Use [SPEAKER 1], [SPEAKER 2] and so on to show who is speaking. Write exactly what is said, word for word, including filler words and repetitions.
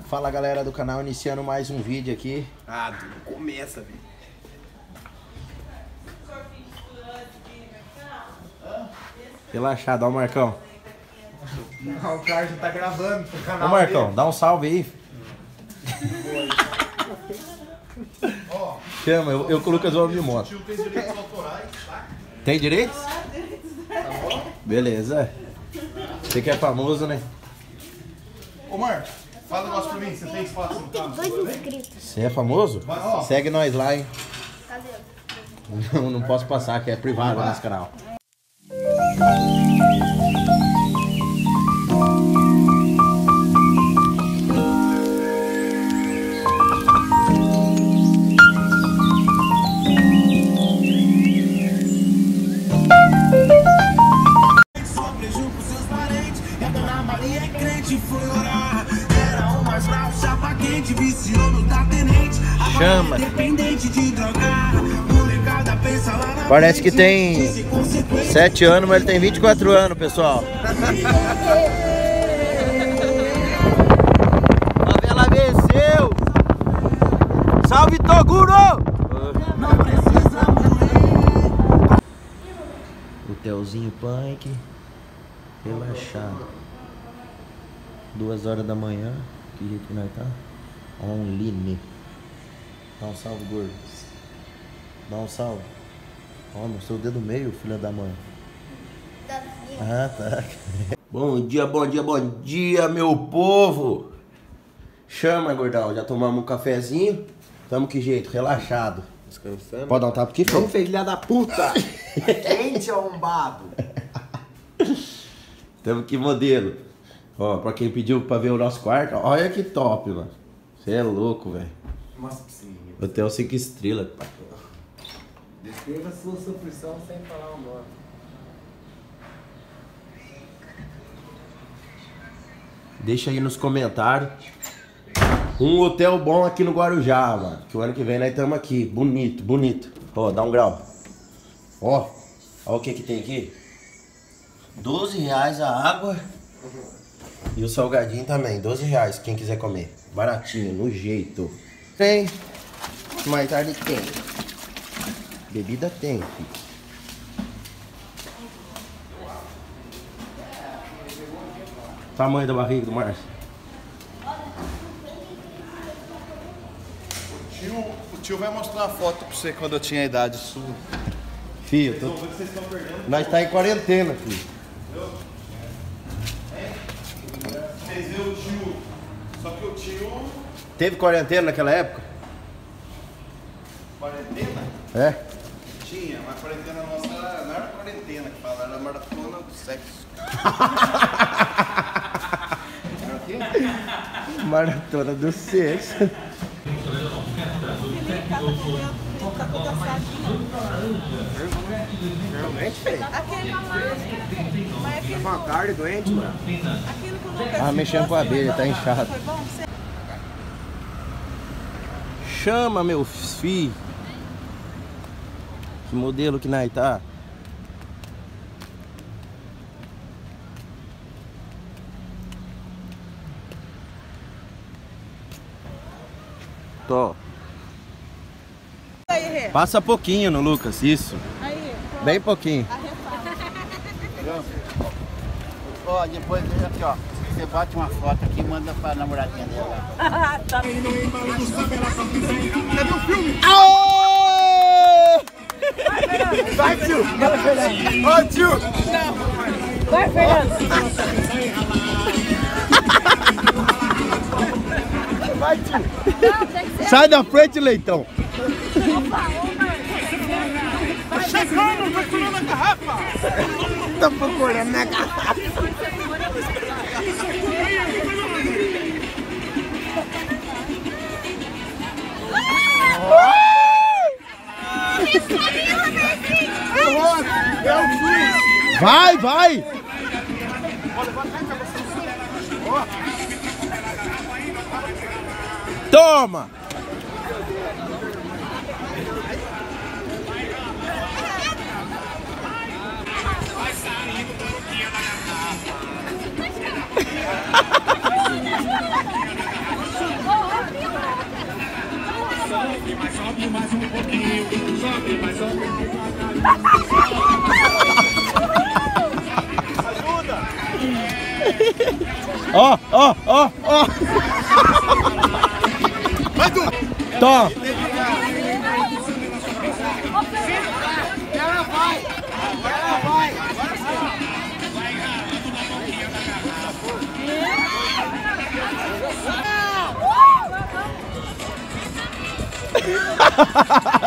[SPEAKER 1] Fala galera do canal, iniciando mais um vídeo aqui.
[SPEAKER 2] Ah, tu começa, velho.
[SPEAKER 1] Relaxado, ó o Marcão.
[SPEAKER 2] Não, o cara já tá gravando pro canal.
[SPEAKER 1] Ô Marcão,
[SPEAKER 2] dele.
[SPEAKER 1] dá um salve aí. Chama, eu, eu com o Lucas vamos de moto.
[SPEAKER 2] Tem direitos autorais, tá?
[SPEAKER 1] Tem direitos? Beleza. Você que é famoso, né?
[SPEAKER 2] Ô Marcos, fala um negócio pra mim, você tem espaço no carro?
[SPEAKER 3] Dois inscritos.
[SPEAKER 1] Você é famoso?
[SPEAKER 2] Vai, ó.
[SPEAKER 1] Segue nós lá, hein?
[SPEAKER 3] Cadê?
[SPEAKER 1] Não, não posso passar, que é privado nesse canal. Chama. Parece que tem sete anos, mas ele tem vinte e quatro anos, pessoal. A vela venceu! Salve, Toguro! Hotelzinho punk, relaxado. Duas horas da manhã, que jeito que nós tá? Online. Dá um salve, gordo. Dá um salve. Ó, mostrou o dedo meio, filha da mãe. Ah, tá. Bom dia, bom dia, bom dia, meu povo. Chama, gordão. Já tomamos um cafezinho. Tamo que jeito, relaxado.
[SPEAKER 2] Descansando.
[SPEAKER 1] Pode dar um tapa aqui, filho?
[SPEAKER 2] Vamos, filha da puta! Quente, arrombado!
[SPEAKER 1] Tamo que modelo. Ó, pra quem pediu pra ver o nosso quarto, olha que top, mano. Você é louco, velho.
[SPEAKER 2] Mostra pra você.
[SPEAKER 1] Hotel cinco estrelas, pai.
[SPEAKER 2] Descreva a sua supressão sem falar o nome.
[SPEAKER 1] Deixa aí nos comentários um hotel bom aqui no Guarujá, mano. Que o ano que vem nós estamos aqui. Bonito, bonito. Ó, dá um grau. Ó, ó o que que tem aqui. doze reais a água. E o salgadinho também, doze reais, quem quiser comer. Baratinho, no jeito. Tem. Mais tarde tem. Bebida tem, filho. Tamanho da barriga do Márcio.
[SPEAKER 2] O tio, o tio vai mostrar a foto pra você quando eu tinha a idade sua.
[SPEAKER 1] Filho, tô...
[SPEAKER 2] Vocês estão perdendo.
[SPEAKER 1] nós tá em quarentena, filho.
[SPEAKER 2] Vocês viram o tio. Só que o tio.
[SPEAKER 1] Teve quarentena naquela época?
[SPEAKER 2] Quarentena?
[SPEAKER 1] É?
[SPEAKER 2] Tinha, mas a quarentena nossa era, não era quarentena que fala, era maratona do sexo. Era o quê?
[SPEAKER 1] Maratona do sexo.
[SPEAKER 2] Realmente, velho.
[SPEAKER 4] Aquele mamaço. Mas aquele
[SPEAKER 2] Uma carne doente, mano.
[SPEAKER 4] aquilo que o Lucas
[SPEAKER 1] Ah, mexendo com a abelha, tá inchado.
[SPEAKER 4] foi bom? Você...
[SPEAKER 1] Chama, meu filho. Que modelo que nós tá? Tô.
[SPEAKER 4] Aí, Rê.
[SPEAKER 1] Passa pouquinho no Lucas, isso.
[SPEAKER 4] Aí, pronto.
[SPEAKER 1] Bem pouquinho.
[SPEAKER 5] Ó, depois aqui, ó. Você bate uma foto aqui e manda pra namoradinha dela.
[SPEAKER 4] Tá.
[SPEAKER 2] Cadê o filme?
[SPEAKER 5] Vai, tio!
[SPEAKER 2] Ó, tio!
[SPEAKER 4] Vai, Fernando.
[SPEAKER 2] Vai, tio!
[SPEAKER 4] Não, tem que ser.
[SPEAKER 1] Sai da frente, leitão.
[SPEAKER 2] Tá chegando, procurando a garrafa!
[SPEAKER 1] Tá procurando na garrafa. Vai, vai! Toma! Ó, ó, ó, ó.
[SPEAKER 2] Vai, Du!
[SPEAKER 1] Tó.
[SPEAKER 5] Ela vai! Ela vai!
[SPEAKER 4] Ah!